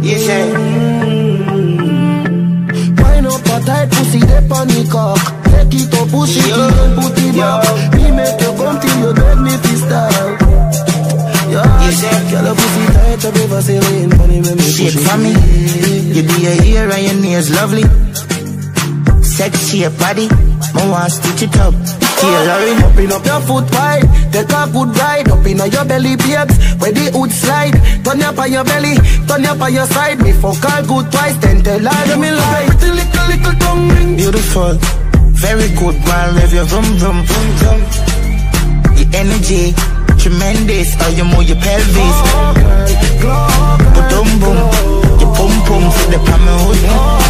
Yes, sir. Wine up a tight pussy, they panic cock. Take it up, push it, and put it back. Me make you come till you beg me to stop. Yes, sir. Girl, a pussy tight, a river sailing. Funny when me push it. Shake for me. You do your hair and your nails lovely. Sexy your body, I want stitch it up. Tailoring. Open up your foot wide, take a good ride. Up in your belly, babes, where the hood slide. Turn up on your belly, turn up on your side. Me fuck her good twice, then tell her me like pretty little tongue ring. Beautiful, very good, man. Rev your vroom vroom vroom vroom. Your energy, tremendous. How you move your pelvis. Boom boom, your pum pum for the palm hood.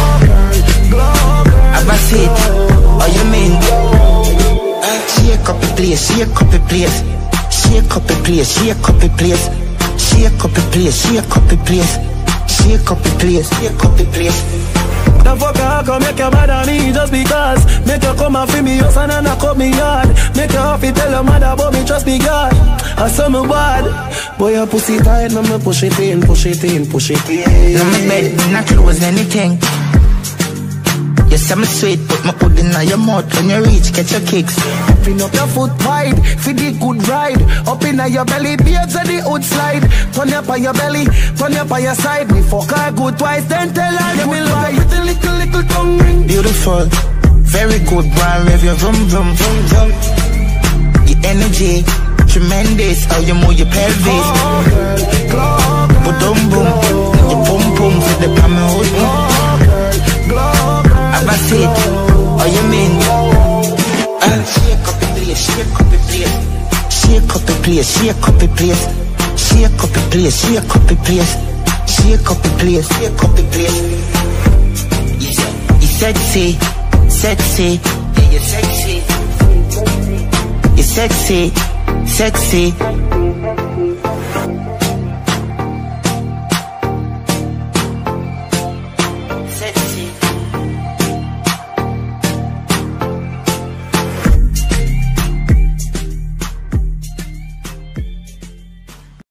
Abba it, how you mean? Shake up the place, shake up the place. Shake up the place, shake up the place. Shake up the place, shake up the place. Shake up the place, shake up the place. The fuck I come make your mother me just because. Make you come and feel me house and I cut me yard. Make you have to tell your mother about me, trust me God. I saw me bad. Boy, your pussy tight, now me push it in, push it in, push it in. Now me bed, not close anything. Yes, I'm sweet, put my hood in your mouth. When you reach, catch your kicks. Open up your foot wide, for the good ride. Up in your belly, babes at the hood slide. Turn up on your belly, turn up on your side. Me fuck her good twice, then tell her me like little tongue ring. Beautiful, very good, man. Rev your vroom vroom vroom vroom. Your energy, tremendous. How you move your pelvis. Boom boom, your pum pum for the palm hood. Abba it, how you mean? Shake up the place, shake up the place. Shake up the place, shake up the place. Shake up the place, shake up the place. Shake up the place, shake up the place. You sexy, sexy. Yeah, you sexy. You sexy, sexy.